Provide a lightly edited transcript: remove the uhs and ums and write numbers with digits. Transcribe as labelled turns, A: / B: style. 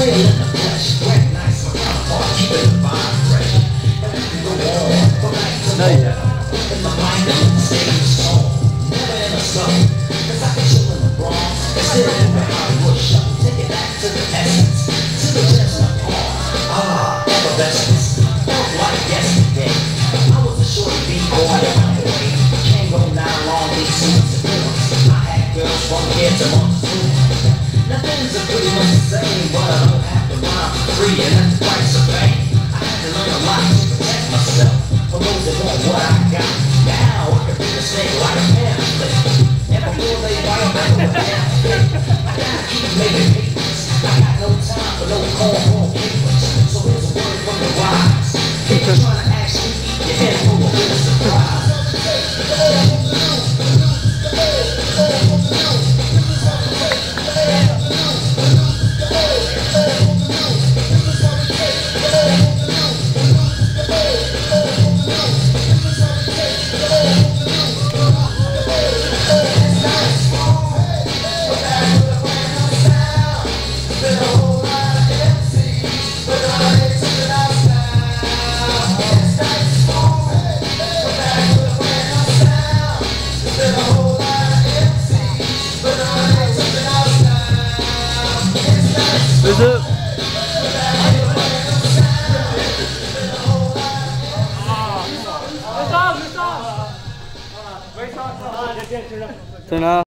A: No, yeah.
B: Now things are pretty much the same, but I don't have to rhyme for free, and that's the price of fame. I had to learn a lot to protect myself from those that want what I got. Now I can bring a snake like a pamphlet, and before they bite, I know a damn thing. I gotta keep making papers. I got no time for no cornball papers. So here's a word from the wise. If you're trying to actually eat your head full of a surprise.
A: Is it? Turn off.